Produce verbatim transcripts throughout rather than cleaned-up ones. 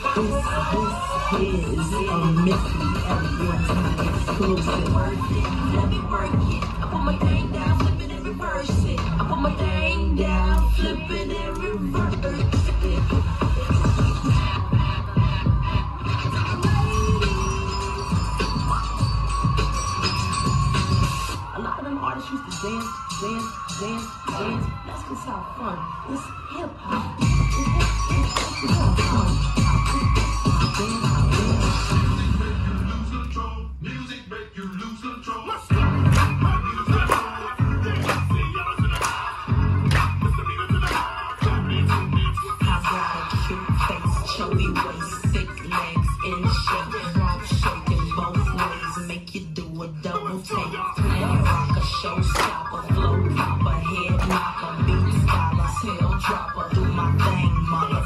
This is a Missy everyone's exclusive. Let me work it. I put my thing down, flip it and reverse it. I put my thing down, flip it and reverse it. A lot of them artists used to dance, dance, dance, dance. That's just how fun. It's hip hop. It's hip hop. Chubby waist, thick legs in shape, rump shaking both ways, make you do a double take. Plan rock a showstopper, flow popper, head knocker, beat scholar, tail dropper, do my thing, mother.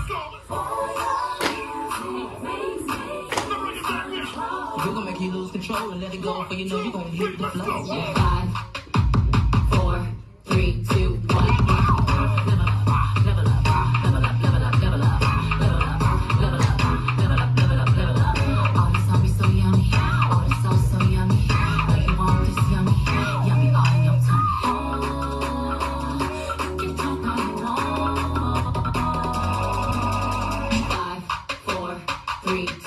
You gon' make you lose control and let it go, for you know you gon' hit the flow. Five, four, three, two, one. Three.